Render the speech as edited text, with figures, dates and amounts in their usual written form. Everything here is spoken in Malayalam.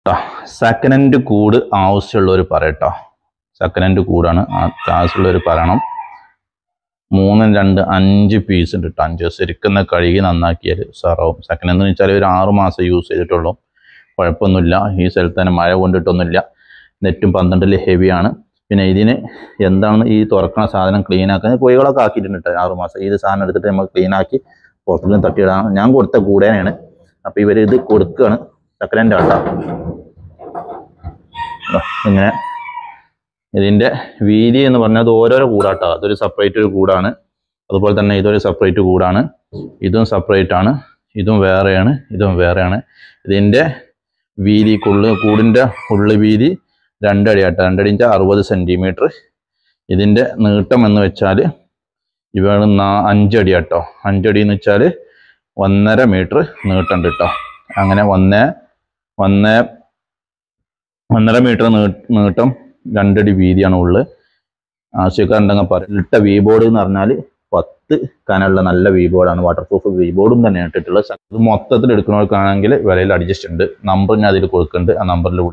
സെക്കൻഡ് ഹാൻഡ് കൂട് ആവശ്യമുള്ളവർ പറയട്ടോ. സെക്കൻഡ് ഹാൻഡ് കൂടാണ് ആവശ്യമുള്ളവർ പറയണം. 3, 2, 5 പീസ് ഉണ്ട് കേട്ടോ. 5 ശരിക്കും കഴുകി നന്നാക്കിയാൽ സാറാവും. സെക്കൻഡ് ഹാൻഡ് എന്ന് വെച്ചാൽ ഒരു 6 മാസം യൂസ് ചെയ്തിട്ടുള്ളൂ. കുഴപ്പമൊന്നുമില്ല. ഈ സ്ഥലത്ത് തന്നെ മഴ കൊണ്ടിട്ടൊന്നുമില്ല. നെറ്റും 12 ഹെവിയാണ്. പിന്നെ ഇതിന് എന്താണ് ഈ തുറക്കണ സാധനം ക്ലീൻ ആക്കാൻ കോഴികളൊക്കെ ആക്കിയിട്ടുണ്ട് 6 മാസം. ഇത് സാധനം എടുത്തിട്ട് നമ്മൾ ക്ലീൻ ആക്കി പുറത്തുനിന്ന് തട്ടിയിടാണ്. ഞാൻ കൊടുത്ത കൂടേനെയാണ്. അപ്പോൾ ഇവർ ഇത് കൊടുക്കുകയാണ്. സെക്കൻഡ് ഹാൻഡ് ആട്ടോ. ഇങ്ങനെ ഇതിൻ്റെ വീതി എന്ന് പറഞ്ഞാൽ അത് ഓരോരോ കൂടാട്ടോ. അതൊരു സെപ്പറേറ്റ് ഒരു കൂടാണ്. അതുപോലെ തന്നെ ഇതൊരു സെപ്പറേറ്റ് കൂടാണ്. ഇതും സെപ്പറേറ്റ് ആണ്. ഇതും വേറെയാണ്. ഇതും വേറെയാണ്. ഇതിൻ്റെ വീതി കൂടിൻ്റെ ഉള്ളു വീതി 2 അടി ആട്ടോ. 2 അടിൻ്റെ 60 സെൻറ്റിമീറ്റർ. ഇതിൻ്റെ നീട്ടം എന്ന് വെച്ചാൽ ഇവ 5 അടി ആട്ടോ. 5 അടി എന്ന് വെച്ചാൽ 1.5 മീറ്റർ നീട്ടുണ്ട് കേട്ടോ. അങ്ങനെ 1.5 മീറ്റർ നീട്ടം, 2 അടി വീതിയാണ് ഉള്ളത്. ആവശ്യക്കാരുണ്ടെങ്കിൽ പറയും. ഇട്ട വി ബോർഡ് എന്ന് പറഞ്ഞാൽ 10 കനമുള്ള നല്ല വി ബോർഡാണ്. വാട്ടർ പ്രൂഫ് വി ബോർഡും തന്നെയാണ് ഇട്ടിട്ടുള്ളത്. ഇത് മൊത്തത്തിൽ എടുക്കുന്നവർക്കാണെങ്കിൽ വിലയിൽ അഡ്ജസ്റ്റ് ഉണ്ട്. നമ്പർ ഞാൻ അതിൽ കൊടുക്കുന്നുണ്ട്. ആ നമ്പറിൽ